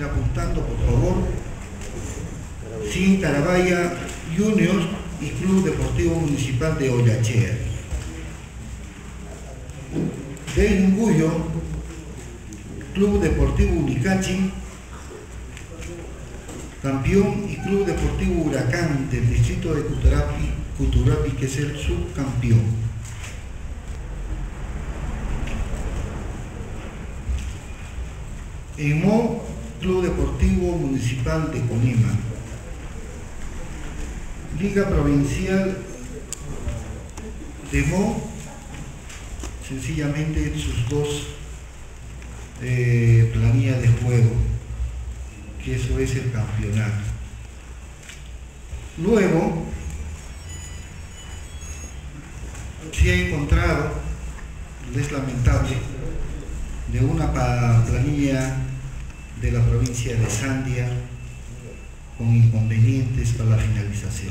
apuntando, por favor. Sí, Tarabaya Juniors y Club Deportivo Municipal de Ollachea. De Inguyo, Club Deportivo Unicachi, campeón, y Club Deportivo Huracán del distrito de Cuturapi, que es el subcampeón. EMO, Club Deportivo Municipal de Colima. Liga Provincial de EMO, sencillamente sus dos planillas de juego, que eso es el campeonato. Luego se ha encontrado, es lamentable, de una planilla de la provincia de Sandia con inconvenientes para la finalización.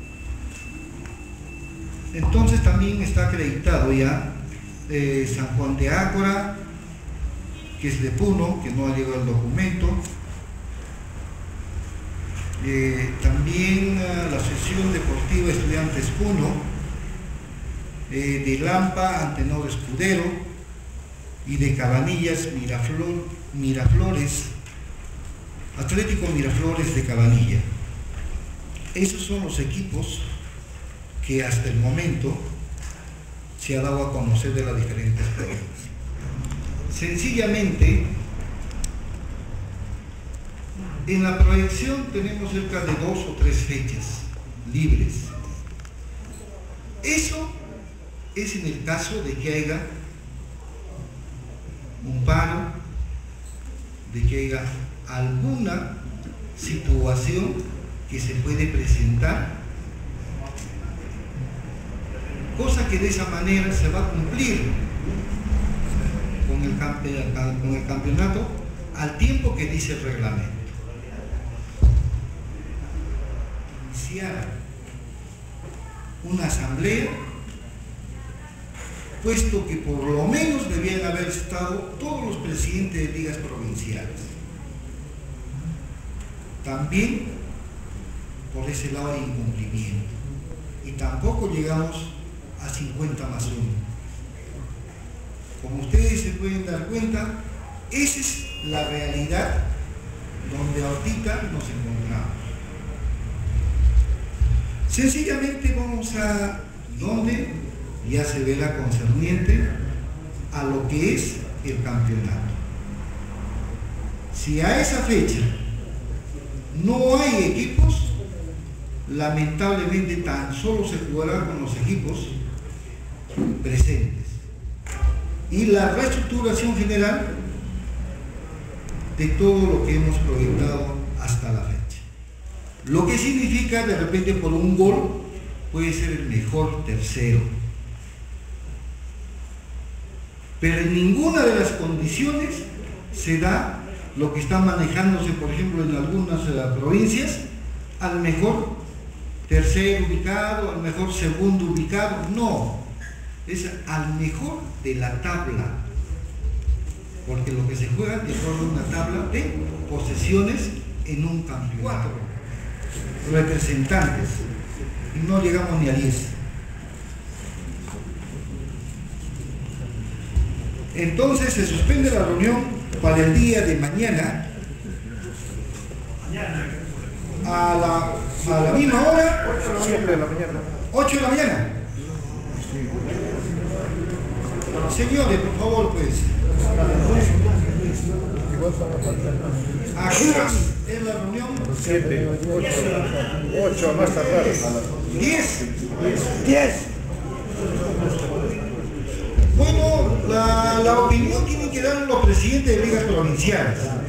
Entonces también está acreditado ya San Juan de Ácora, que es de Puno, que no ha llegado el documento. También la Asociación Deportiva Estudiantes Puno, de Lampa, Antenor Escudero, y de Cabanillas, Miraflores, Atlético Miraflores de Cabanilla. Esos son los equipos que hasta el momento se ha dado a conocer de las diferentes provincias. Sencillamente, en la proyección tenemos cerca de 2 o 3 fechas libres. Eso es en el caso de que haya un paro, de que haya alguna situación que se puede presentar, cosa que de esa manera se va a cumplir con el campeonato al tiempo que dice el reglamento. Iniciar una asamblea, puesto que por lo menos debían haber estado todos los presidentes de ligas provinciales. También por ese lado hay incumplimiento, y tampoco llegamos a 50 más 1. Como ustedes se pueden dar cuenta, esa es la realidad donde ahorita nos encontramos. Sencillamente vamos a donde ya se verá concerniente a lo que es el campeonato. Si a esa fecha no hay equipos, lamentablemente tan solo se jugará con los equipos presentes y la reestructuración general de todo lo que hemos proyectado hasta la fecha. Lo que significa, de repente, por un gol puede ser el mejor tercero, pero en ninguna de las condiciones se da lo que está manejándose, por ejemplo, en algunas provincias, al mejor tercer ubicado, al mejor segundo ubicado. No, es al mejor de la tabla, porque lo que se juega de acuerdo a una tabla de posesiones en un campeonato, representantes, y no llegamos ni a 10. Entonces se suspende la reunión para el día de mañana a la misma hora, 7 de la mañana. 8 de la mañana. Señores, por favor, pues. ¿A qué hora es la reunión? 7, 8 más tardar. 10. 10. Bueno, la opinión tienen que dar los presidentes de ligas provinciales.